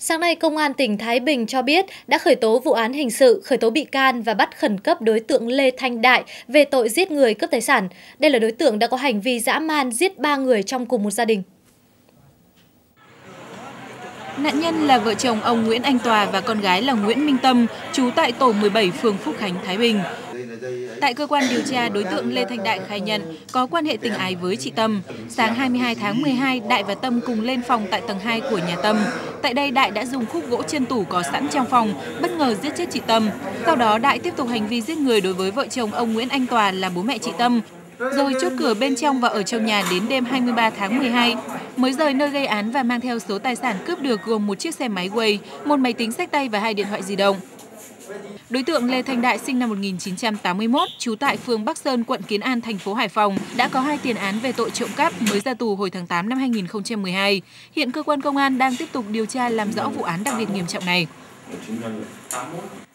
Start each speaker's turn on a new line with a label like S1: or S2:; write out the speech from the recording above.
S1: Sáng nay, Công an tỉnh Thái Bình cho biết đã khởi tố vụ án hình sự, khởi tố bị can và bắt khẩn cấp đối tượng Lê Thanh Đại về tội giết người cướp tài sản. Đây là đối tượng đã có hành vi dã man giết 3 người trong cùng một gia đình.
S2: Nạn nhân là vợ chồng ông Nguyễn Anh Tòa và con gái là Nguyễn Minh Tâm, trú tại tổ 17 phường Phúc Khánh, Thái Bình. Tại cơ quan điều tra, đối tượng Lê Thanh Đại khai nhận có quan hệ tình ái với chị Tâm. Sáng 22 tháng 12, Đại và Tâm cùng lên phòng tại tầng 2 của nhà Tâm. Tại đây, Đại đã dùng khúc gỗ chân tủ có sẵn trong phòng, bất ngờ giết chết chị Tâm. Sau đó, Đại tiếp tục hành vi giết người đối với vợ chồng ông Nguyễn Anh Tòa là bố mẹ chị Tâm, rồi chốt cửa bên trong và ở trong nhà đến đêm 23 tháng 12. Mới rời nơi gây án và mang theo số tài sản cướp được gồm một chiếc xe máy Way, một máy tính xách tay và 2 điện thoại di động. Đối tượng Lê Thanh Đại sinh năm 1981, trú tại phường Bắc Sơn, quận Kiến An, thành phố Hải Phòng, đã có 2 tiền án về tội trộm cắp, mới ra tù hồi tháng 8 năm 2012. Hiện cơ quan công an đang tiếp tục điều tra làm rõ vụ án đặc biệt nghiêm trọng này.